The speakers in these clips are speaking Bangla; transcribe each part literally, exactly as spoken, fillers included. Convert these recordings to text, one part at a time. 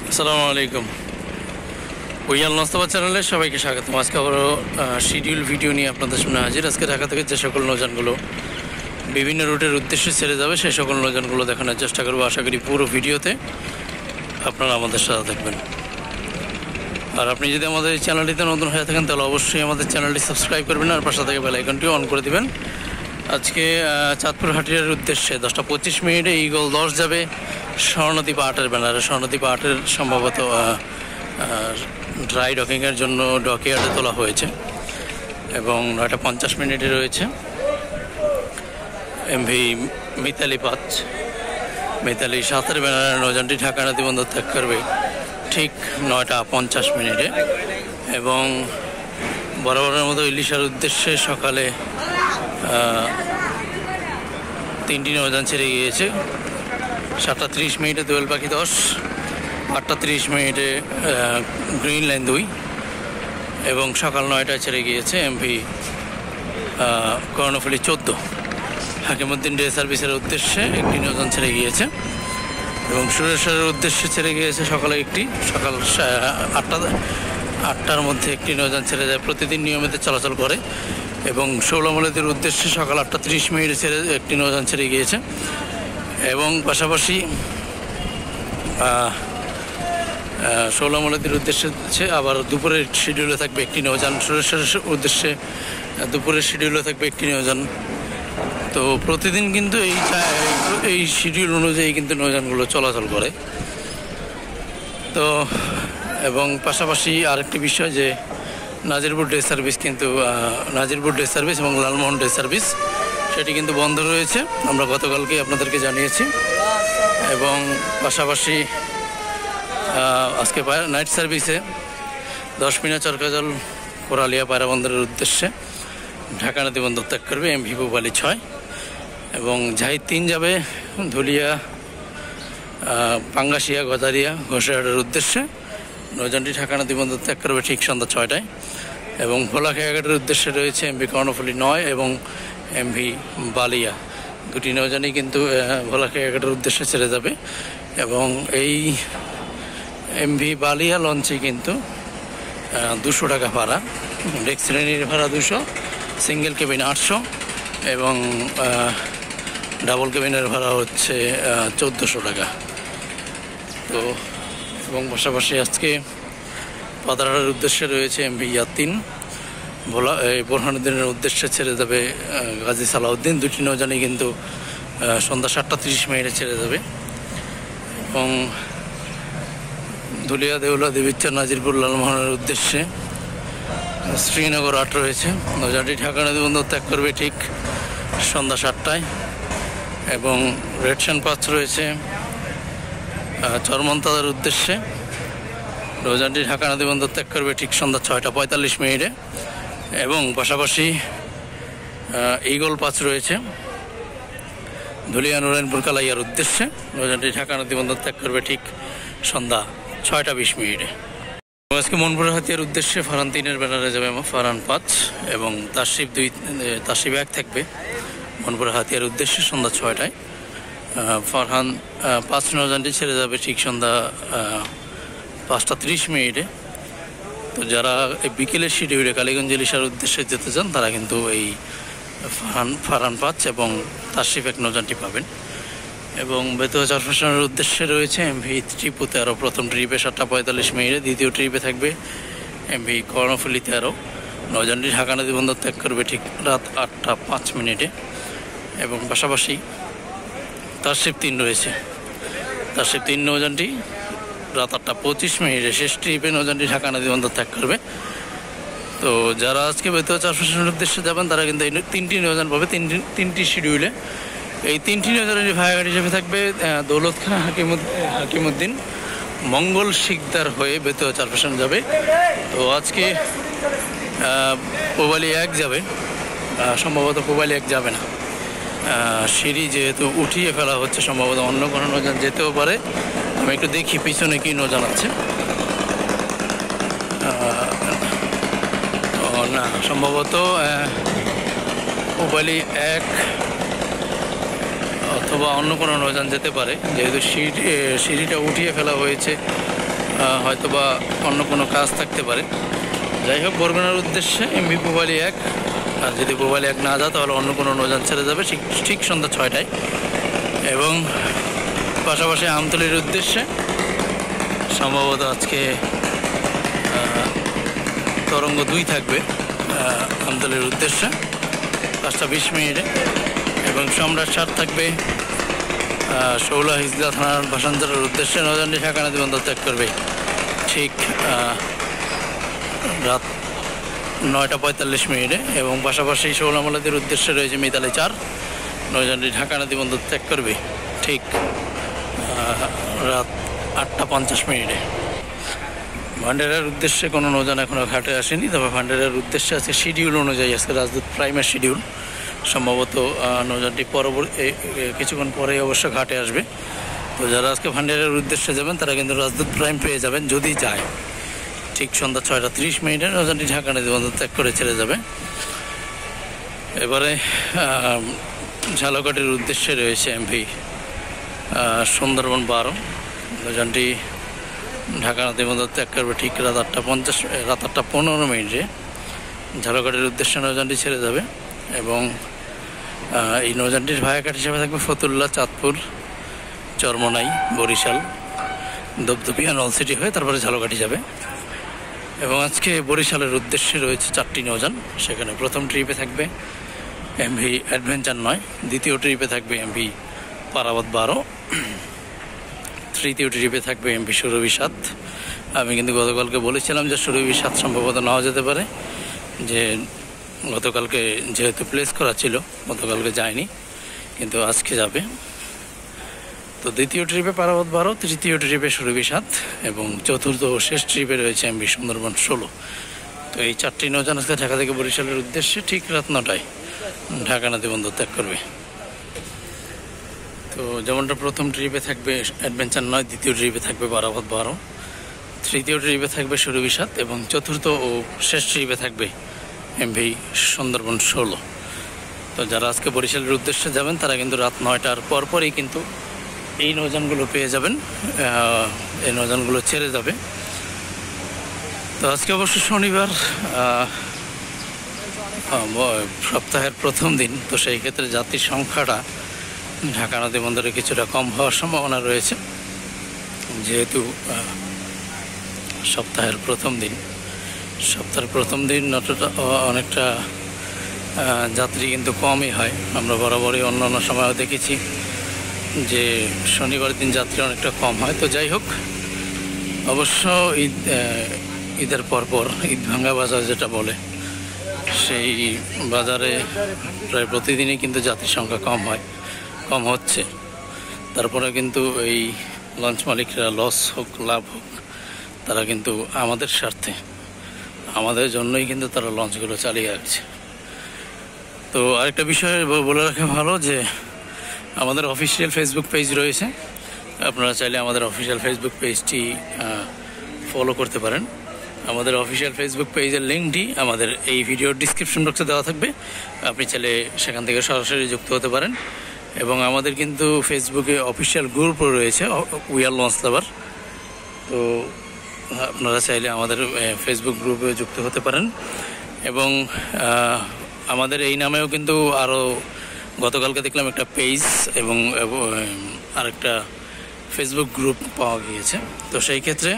আসসালামু আলাইকুম। উইয়াল মোস্তফা চ্যানেলে সবাইকে স্বাগতম। আজকে আবারও শিডিউল ভিডিও নিয়ে আপনাদের সামনে হাজির। আজকে ঢাকা থেকে যে সকল নৌযানগুলো বিভিন্ন রুটের উদ্দেশ্যে ছেড়ে যাবে সেই সকল নৌযানগুলো দেখানোর চেষ্টা করবো। আশা করি পুরো ভিডিওতে আপনারা আমাদের সাথে থাকবেন। আর আপনি যদি আমাদের এই চ্যানেলটিতে নতুন হয়ে থাকেন তাহলে অবশ্যই আমাদের চ্যানেলটি সাবস্ক্রাইব করবেন আর পাশে থেকে বেল আইকনটিও অন করে দেবেন। আজকে চাঁদপুর হাটিয়ার উদ্দেশ্যে দশটা পঁচিশ মিনিটে ইগল দশ যাবে স্বর্ণদ্বীপ আটের ব্যানারে। স্বর্ণদ্বীপ আটের সম্ভবত ড্রাই ডকিংয়ের জন্য ডকইয়ার্ডে তোলা হয়েছে এবং নয়টা পঞ্চাশ মিনিটে রয়েছে এমভি মিতালি পাঁচ। মিতালি সাতের ব্যানারে নৌযানটি ঢাকা নদী বন্দর ত্যাগ করবে ঠিক নয়টা পঞ্চাশ মিনিটে এবং বরাবরের মতো ইলিশার উদ্দেশ্যে সকালে তিনটি নৌযান ছেড়ে গিয়েছে। সাতটা ত্রিশ মিনিটে দোয়েল পাখি দশ, আটটা ত্রিশ মিনিটে গ্রিন লাইন দুই এবং সকাল নয়টায় ছেড়ে গিয়েছে এমভি কর্ণফুলি চোদ্দো। হাকিমউদ্দিন ডে সার্ভিসের উদ্দেশ্যে একটি নৌযান ছেড়ে গিয়েছে এবং সুরেশ্বরের উদ্দেশ্যে ছেড়ে গিয়েছে সকালে একটি। সকাল আটটা আটটার মধ্যে একটি নৌযান ছেড়ে যায়, প্রতিদিন নিয়মিত চলাচল করে এবং ষোলমলেদের উদ্দেশ্যে সকাল আটটা ত্রিশ মিনিটে ছেড়ে একটি নৌযান ছেড়ে গিয়েছে এবং পাশাপাশি ষোলমলেদের উদ্দেশ্যে আবার দুপুরের শিডিউলে থাকবে একটি নৌযান। সুরেশ্বরের উদ্দেশ্যে দুপুরের শিডিউলে থাকবে একটি নৌযান। তো প্রতিদিন কিন্তু এই এই শিডিউল অনুযায়ী কিন্তু নৌযানগুলো চলাচল করে। তো এবং পাশাপাশি আরেকটি বিষয় যে নাজিরপুর ডে সার্ভিস কিন্তু নাজিরপুর ডে সার্ভিস এবং লালমোহন ডে সার্ভিস সেটি কিন্তু বন্ধ রয়েছে, আমরা গতকালকে আপনাদেরকে জানিয়েছি। এবং পাশাপাশি আজকে নাইট সার্ভিসে দশ মিনা চরকাজল কোরালিয়া পায়রা বন্দরের উদ্দেশ্যে ঢাকা নদী বন্দর ত্যাগ করবে এমভি পুবালি ছয় এবং জাহিদ তিন যাবে ধুলিয়া পাঙ্গাসিয়া গজারিয়া ঘোষাহাটের উদ্দেশ্যে। নৌযানটি ঢাকা নদী বন্দর ত্যাগ করবে ঠিক সন্ধ্যা ছয়টায় এবং ভোলা খেয়াঘাটের উদ্দেশ্যে রয়েছে এমভি কর্ণফুলি নয় এবং এমভি বালিয়া। দুটি নৌযানই কিন্তু ভোলা খেয়াঘাটের উদ্দেশ্যে ছেড়ে যাবে এবং এই এমভি বালিয়া লঞ্চে কিন্তু দুশো টাকা ভাড়া, ডেক শ্রেণীর ভাড়া দুশো, সিঙ্গেল কেবিন আটশো এবং ডাবল কেবিনের ভাড়া হচ্ছে চোদ্দোশো টাকা। তো এবং পাশাপাশি আজকে পাতারহাটের উদ্দেশ্যে রয়েছে এমভি ইয়াতিন, ভোলা এই বোরহানুদ্দিনের উদ্দেশ্যে ছেড়ে যাবে গাজী সালাউদ্দিন। দুটি নৌযানই কিন্তু সন্ধ্যা সাতটা তিরিশ মিনিটে ছেড়ে যাবে এবং ধুলিয়া দেউলা দেবীচর নাজিরপুর লালমোহনের উদ্দেশ্যে শ্রীনগর আট রয়েছে। নৌযানটি ঢাকা নদী বন্দর ত্যাগ করবে ঠিক সন্ধ্যা সাতটায় এবং রেডসান পাঁচ রয়েছে চরমন্তাদের উদ্দেশ্যে। নৌযানটি ঢাকা নদী বন্দর ত্যাগ করবে ঠিক সন্ধ্যা ছয়টা পঁয়তাল্লিশ মিনিটে এবং পাশাপাশি ইগল পাঁচ রয়েছে ধুলিয়া নারায়ণপুর কালাইয়ার উদ্দেশ্যে। নৌযানটি ঢাকা নদী বন্দর ত্যাগ করবে ঠিক সন্ধ্যা ছয়টা বিশ মিনিটে। আজকে মনপুরা হাতিয়ার উদ্দেশ্যে ফারান তিনের ব্যানারে যাবে ফারান পাঁচ এবং তাসিফ দুই তাসিফ এক থাকবে মনপুরা হাতিয়ার উদ্দেশ্যে সন্ধ্যা ছয়টায়। ফারহান পাঁচ নৌযানটি ছেড়ে যাবে ঠিক সন্ধ্যা পাঁচটা ত্রিশ মিনিটে। তো যারা এই বিকেলের শিডিউলে কালীগঞ্জ ইলিশার উদ্দেশ্যে যেতে চান তারা কিন্তু এই ফারহান ফারহান পাঁচ এবং তাসিফ এক নৌযানটি পাবেন এবং বেতুয়া চরফ্যাশনের উদ্দেশ্যে রয়েছে এমভি ত্রিপু তেরো। প্রথম ট্রিপে সাতটা পঁয়তাল্লিশ মিনিটে, দ্বিতীয় ট্রিপে থাকবে এমভি কর্ণফুলি তেরো। নৌযানটি ঢাকা নদী বন্দর ত্যাগ করবে ঠিক রাত আটটা পাঁচ মিনিটে এবং পাশাপাশি তাসিফ তিন রয়েছে। তাসিফ তিন নৌযানটি রাত আটটা পঁচিশ মিনিটে শেষ ট্রিপে নৌযানটি ঢাকা নদী বন্দর ত্যাগ করবে। তো যারা আজকে বেতুয়া চরফ্যাশনের উদ্দেশ্যে যাবেন তারা কিন্তু এই তিনটি নৌযান পাবে তিনটি তিনটি শিডিউলে। এই তিনটি নৌযানের ভাড়াঘাট হিসেবে থাকবে দৌলত খান হাকিমউদ্দিন মঙ্গল শিকদার হয়ে বেতুয়া চরফ্যাশন যাবে। তো আজকে পুবালি এক যাবে, সম্ভবত পুবালি এক যাবে না, সিঁড়ি যেহেতু উঠিয়ে ফেলা হচ্ছে সম্ভবত অন্য কোনো নৌযান যেতেও পারে। আমি একটু দেখি পিছনে কি নৌযান আছে। না, সম্ভবত পুবালি এক অথবা অন্য কোনো নৌযান যেতে পারে, যেহেতু সিঁড়ি সিঁড়িটা উঠিয়ে ফেলা হয়েছে হয়তো বা অন্য কোনো কাজ থাকতে পারে। যাই হোক, বরগুনার উদ্দেশ্যে এমভি পুবালি এক, আর যদি পুবালি এক না যায় তাহলে অন্য কোনো নৌযান ছেড়ে যাবে ঠিক ঠিক সন্ধ্যা ছয়টায়। এবং পাশাপাশি আমতলির উদ্দেশ্যে সম্ভবত আজকে তরঙ্গ দুই থাকবে আমতলির উদ্দেশ্যে পাঁচটা বিশ মিনিটে, এবং সম্রাট সাত থাকবে শৌলা হিজলা থানার ভাষান্তরের উদ্দেশ্যে। নৌযানটি ঢাকা নদী বন্দর ত্যাগ করবে ঠিক রাত নয়টা পঁয়তাল্লিশ মিনিটে, এবং পাশাপাশি শৌলা মোলাদের উদ্দেশ্যে রয়েছে মিতালি চার। নৌযানটি ঢাকা নদী বন্দর ত্যাগ করবে ঠিক রাত আটটা পঞ্চাশ মিনিটে। ভান্ডারের উদ্দেশ্যে কোনো নৌযান এখনও ঘাটে আসেনি, তবে ভান্ডারের উদ্দেশ্যে আজকে শিডিউল অনুযায়ী আজকে রাজদূত প্রাইমের শিডিউল, সম্ভবত নৌযানটি পরবর্তী কিছুক্ষণ পরেই অবশ্য ঘাটে আসবে। তো যারা আজকে ভান্ডারের উদ্দেশ্যে যাবেন তারা কিন্তু রাজদূত প্রাইম পেয়ে যাবেন যদি যায়। ঠিক সন্ধ্যা ছয়টা তিরিশ মিনিটে নৌযানটি ঢাকা নদী বন্দর ত্যাগ করে ছেড়ে যাবে। এবারে ঝালকাঠির উদ্দেশ্যে রয়েছে এমভি সুন্দরবন বারো। নৌযানটি ঢাকা নদী বন্দর ত্যাগ করবে ঠিক রাত আটটা পঞ্চাশ রাত আটটা পনেরো মিনিটে ঝালকাঠির উদ্দেশ্যে নৌযানটি ছেড়ে যাবে। এবং এই নৌযানটির ভায়াঘাট হিসেবে থাকবে ফতুল্লা, চাঁদপুর, চরমনাই, বরিশাল, ধপধপিয়া, নলসিটি হয়ে তারপরে ঝালকাঠি যাবে। এবং আজকে বরিশালের উদ্দেশ্যে রয়েছে চারটি নৌযান। সেখানে প্রথম ট্রিপে থাকবে এমভি অ্যাডভেঞ্চার নয়, দ্বিতীয় ট্রিপে থাকবে এমভি পারাবত বারো, তৃতীয় ট্রিপে থাকবে এমভি সুরভি সাত। আমি কিন্তু গতকালকে বলেছিলাম যে সুরভি সাত সম্ভবত নাও যেতে পারে, যে গতকালকে যেহেতু প্লেস করা ছিল গতকালকে যায়নি, কিন্তু আজকে যাবে। তো দ্বিতীয় ট্রিপে পারাবত বারো, তৃতীয় ট্রিপে সুরভি সাত, এবং চতুর্থ ও শেষ ট্রিপে রয়েছে এমভি সুন্দরবন ষোলো। তো এই চারটি নৌযান আজকে ঢাকা থেকে বরিশালের উদ্দেশ্যে ঠিক রাত নটায় ঢাকা নদী বন্দর ত্যাগ করবে। তো যেমনটা প্রথম ট্রিপে থাকবে অ্যাডভেঞ্চার নয়, দ্বিতীয় ট্রিপে থাকবে পারাবত বারো, তৃতীয় ট্রিপে থাকবে সুরভি সাত, এবং চতুর্থ ও শেষ ট্রিপে থাকবে এমভি সুন্দরবন ষোলো। তো যারা আজকে বরিশালের উদ্দেশ্যে যাবেন তারা কিন্তু রাত নয়টার পরপরই কিন্তু এই নৌযানগুলো পেয়ে যাবেন, এই নৌযানগুলো ছেড়ে যাবে। তো আজকে অবশ্য শনিবার, সপ্তাহের প্রথম দিন, তো সেই ক্ষেত্রে যাত্রীর সংখ্যাটা ঢাকা নদী বন্দরে কিছুটা কম হওয়ার সম্ভাবনা রয়েছে, যেহেতু সপ্তাহের প্রথম দিন। সপ্তাহের প্রথম দিন অনেকটা যাত্রী কিন্তু কমই হয়। আমরা বরাবরই অন্য অন্য সময়ও দেখেছি যে শনিবার দিন যাত্রী অনেকটা কম হয়। তো যাই হোক, অবশ্য ঈদ ঈদের পরপর ঈদ ভাঙ্গা বাজার যেটা বলে, সেই বাজারে প্রায় প্রতিদিনই কিন্তু যাত্রীর সংখ্যা কম হয়, কম হচ্ছে। তারপরে কিন্তু এই লঞ্চ মালিকরা লস হোক লাভ হোক, তারা কিন্তু আমাদের স্বার্থে, আমাদের জন্যই কিন্তু তারা লঞ্চগুলো চালিয়ে রাখছে। তো আরেকটা বিষয় বলে রাখা ভালো যে আমাদের অফিসিয়াল ফেসবুক পেজ রয়েছে, আপনারা চাইলে আমাদের অফিসিয়াল ফেসবুক পেজটি ফলো করতে পারেন। আমাদের অফিসিয়াল ফেসবুক পেজের লিঙ্কটি আমাদের এই ভিডিওর ডিসক্রিপশন বক্সে দেওয়া থাকবে, আপনি চাইলে সেখান থেকে সরাসরি যুক্ত হতে পারেন। এবং আমাদের কিন্তু ফেসবুকে অফিসিয়াল গ্রুপও রয়েছে, উই আর লঞ্চ লাভার। তো আপনারা চাইলে আমাদের ফেসবুক গ্রুপে যুক্ত হতে পারেন। এবং আমাদের এই নামেও কিন্তু আরও গতকালকে দেখলাম একটা পেজ এবং আরেকটা ফেসবুক গ্রুপ পাওয়া গিয়েছে। তো সেই ক্ষেত্রে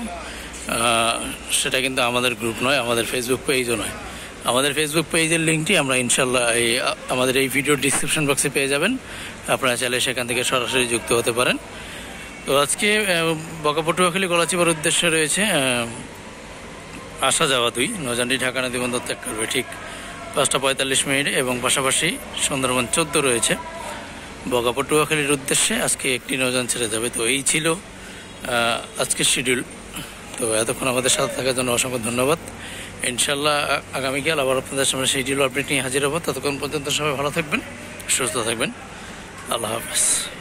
সেটা কিন্তু আমাদের গ্রুপ নয়, আমাদের ফেসবুক পেজও নয়। আমাদের ফেসবুক পেজের লিঙ্কটি আমরা ইনশাল্লাহ এই আমাদের এই ভিডিওর ডিসক্রিপশন বক্সে পেয়ে যাবেন, আপনারা চাইলে সেখান থেকে সরাসরি যুক্ত হতে পারেন। তো আজকে বকাপটুয়াখালী গলাচিপার উদ্দেশ্যে রয়েছে আসা যাওয়া দুই নৌযানটি ঢাকা নদী বন্দর ত্যাগ করবে ঠিক পাঁচটা পঁয়তাল্লিশ মিনিটে, এবং পাশাপাশি সুন্দরবন চোদ্দো রয়েছে বকাপটুয়াখালীর উদ্দেশ্যে আজকে একটি নৌযান ছেড়ে যাবে। তো এই ছিল আজকের শিডিউল। তো এতক্ষণ আমাদের সাথে থাকার জন্য অসংখ্য ধন্যবাদ। ইনশাল্লাহ আগামীকাল আবার আপনাদের সামনে শিডিউল আপডেট নিয়ে হাজির হবো। ততক্ষণ পর্যন্ত সবাই ভালো থাকবেন, সুস্থ থাকবেন। আল্লাহ হাফেজ।